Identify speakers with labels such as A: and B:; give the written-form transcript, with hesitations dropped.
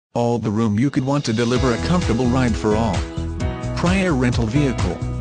A: All the room you could want to deliver a comfortable ride for all. Prior rental vehicle.